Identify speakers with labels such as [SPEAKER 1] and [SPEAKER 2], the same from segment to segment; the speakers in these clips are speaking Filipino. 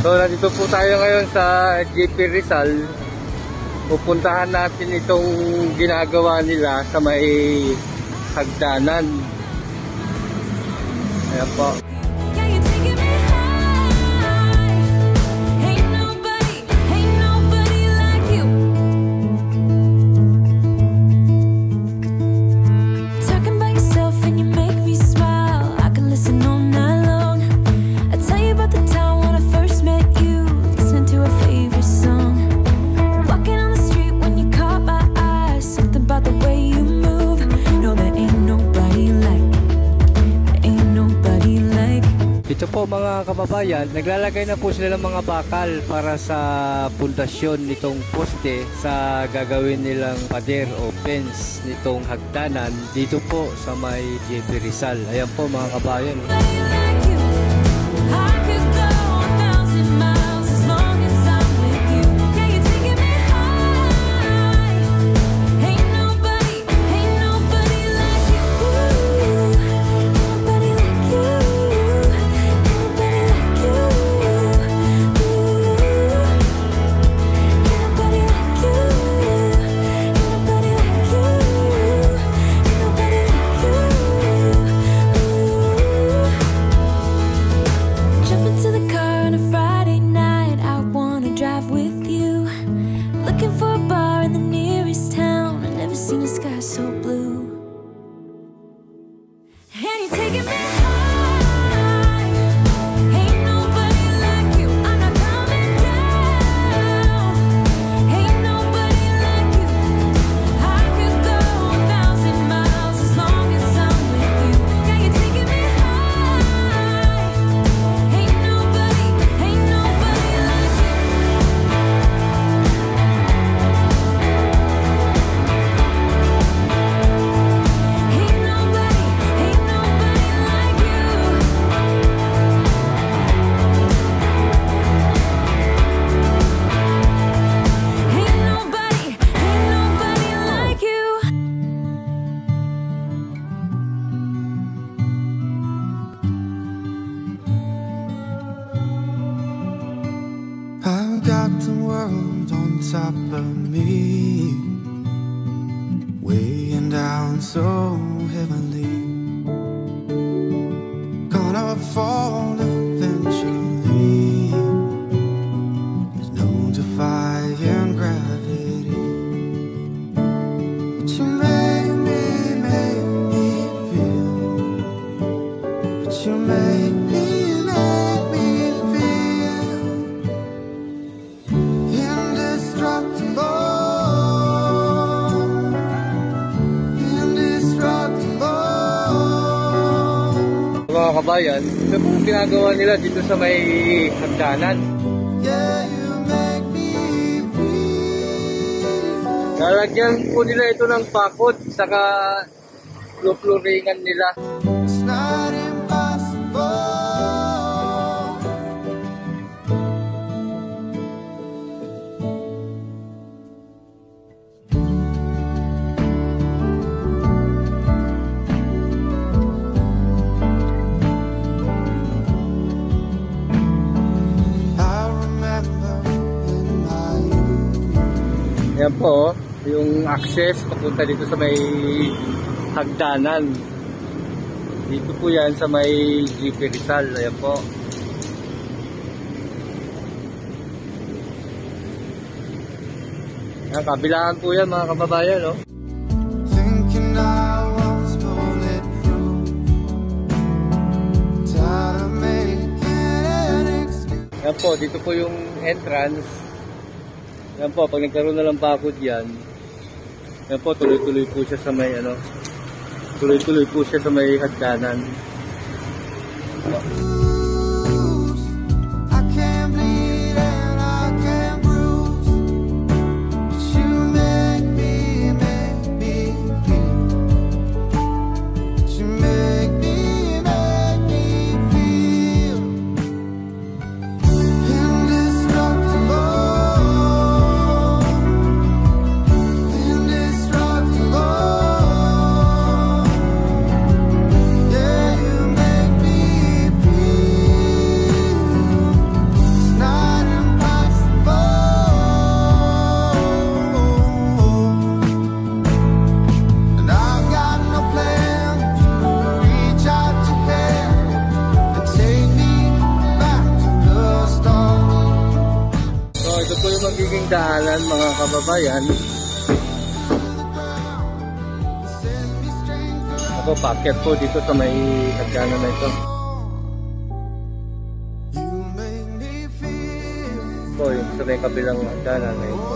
[SPEAKER 1] So nandito po tayo ngayon sa JP Rizal. Pupuntahan natin itong ginagawa nila sa may hagdanan. Ayan po. Ito po mga kababayan, naglalagay na po sila ng mga bakal para sa pundasyon nitong poste sa gagawin nilang pader o fence nitong hagdanan dito po sa may JP Rizal. Ayan po mga kababayan.
[SPEAKER 2] Top of me, weighing down so heavily, gonna fall eventually. There's no defying gravity. But you make me feel. But you make me feel.
[SPEAKER 1] Mga kabayan, ito po ginagawa nila dito sa may hagdanan. Lalagyan po nila ito ng pakot saka flooringan nila.
[SPEAKER 2] It's not impossible.
[SPEAKER 1] Yan po, yung access papunta dito sa may hagdanan. Dito po yan sa may JP Rizal. Ayan po. Yan, kabilaan po yan mga kababayan, no? Yan po, dito po yung entrance. Yan po, pag nagkaroon na lang bakod yan, yan po, tuloy-tuloy po siya sa may tuloy-tuloy po siya sa may hagdanan. magiging daanan mga kababayan. Ako, paakyat po dito sa may hagdanan na ito. Ito, yung sa may kabilang hagdanan na ito.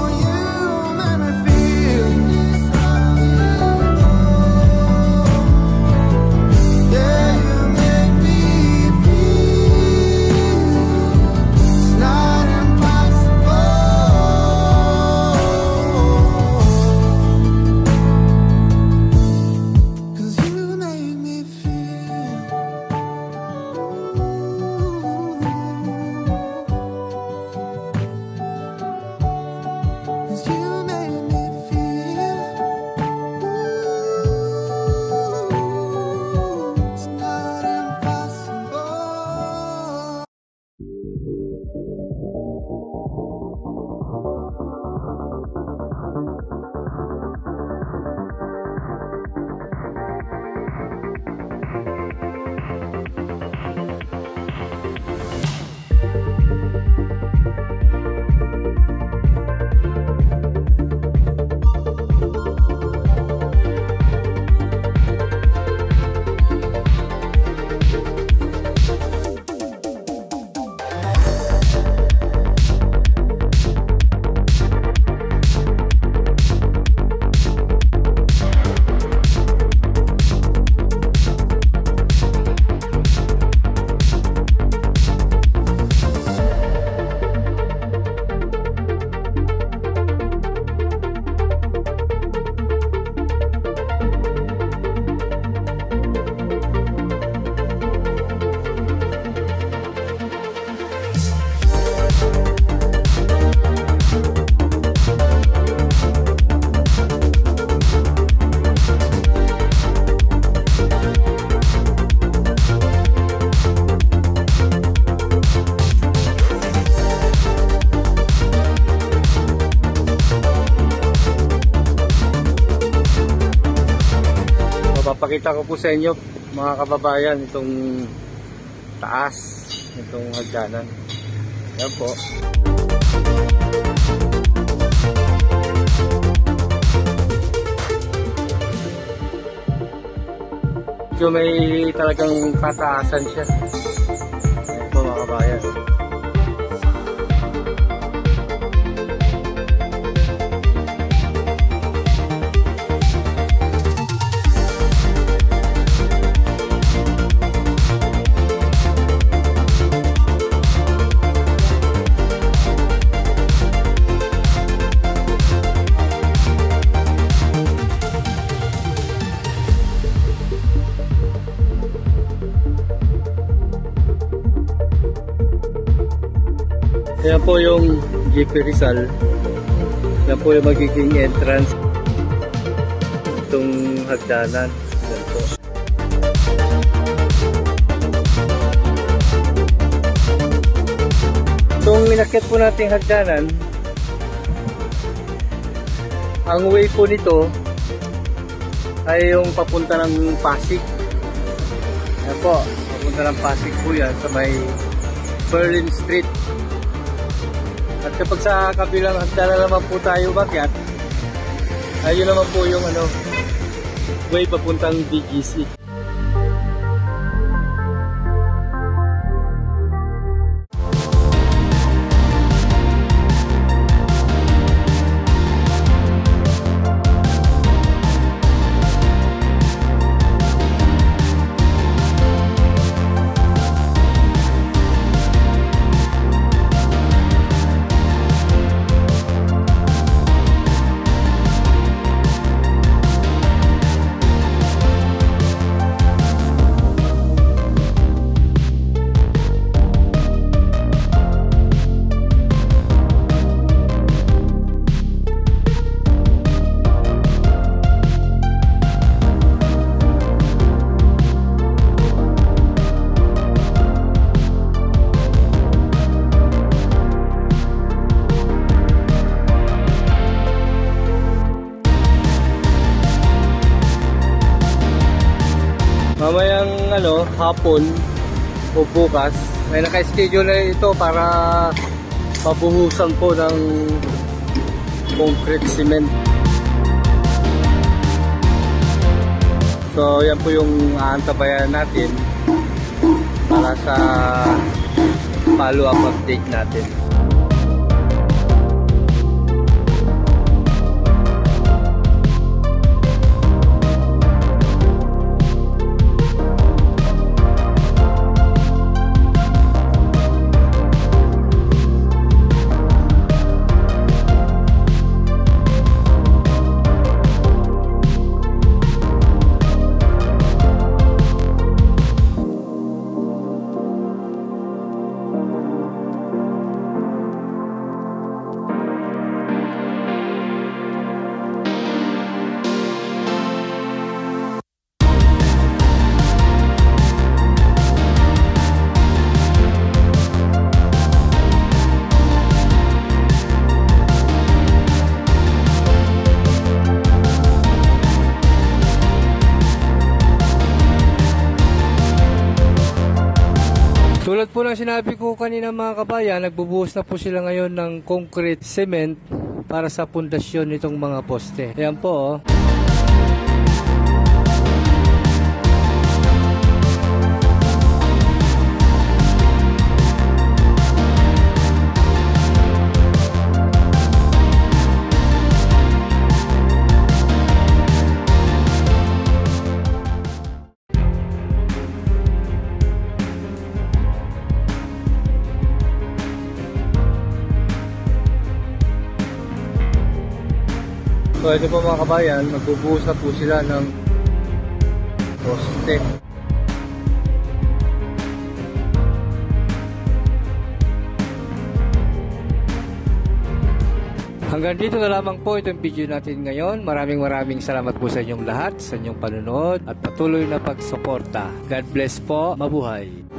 [SPEAKER 1] Papakita ko po sa inyo mga kababayan itong taas, itong hagdanan. Yan po. So may talagang kataasan siya. Yan po mga kababayan. Yan po yung GP Rizal. Yan po yung magiging entrance itong hagdanan. Yan po. Itong inakyat po nating hagdanan, ang way po nito ay yung papunta ng Pasig. Yan po, papunta ng Pasig po yan sa may Berlin Street. At kapag sa kabilang hagdanan naman po tayo bakyat, ayun naman po yung way papuntang BGC. Mamayang hapon o bukas, may naka-schedule na ito para pabuhusan po ng concrete cement. So yan po yung aantabayan natin para sa follow-up update natin. Tulad po ng sinabi ko kanina mga kabayan, nagbubuhos na po sila ngayon ng concrete cement para sa pundasyon nitong mga poste. Ayan po. So ito po mga kabayan, magbubuhos na po sila ng poste. Hanggang dito na lamang po itong video natin ngayon. Maraming salamat po sa inyong lahat, sa inyong panonood at patuloy na pagsuporta. God bless po, mabuhay!